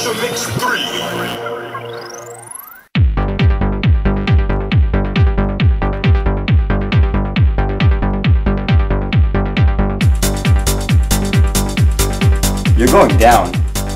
Monster Mix 3. You're going down.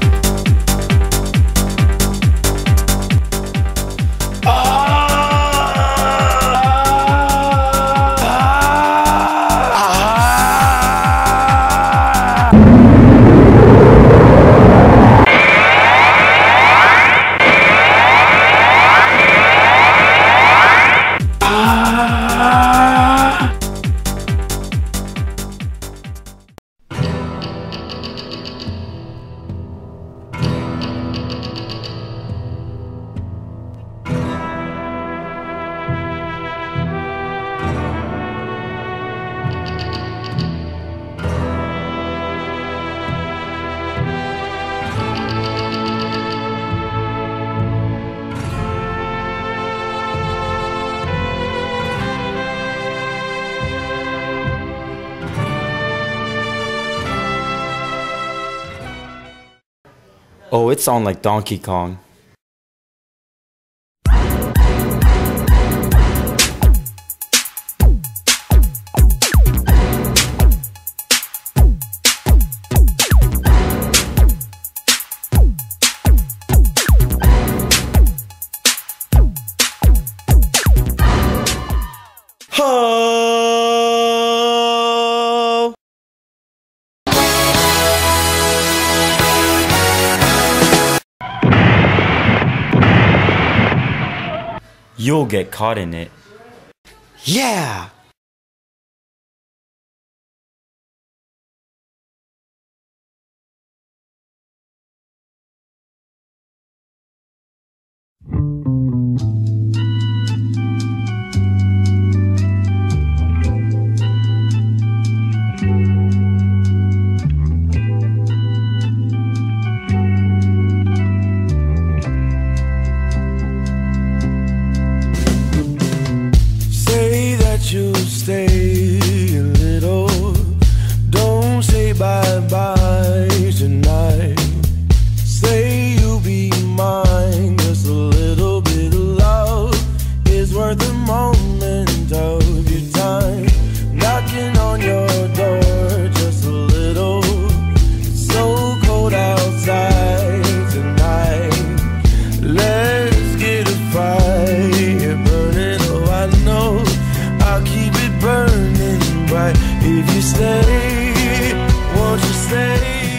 Oh, it's on like Donkey Kong. Oh! You'll get caught in it. Yeah! You stay a little, don't say bye-bye tonight. Say you'll be mine, just a little bit of love is worth a moment of your time. Knocking on your door, just a little, it's so cold outside tonight. Let's get a fire burning, oh I know I'll keep it burning bright if you stay, won't you stay?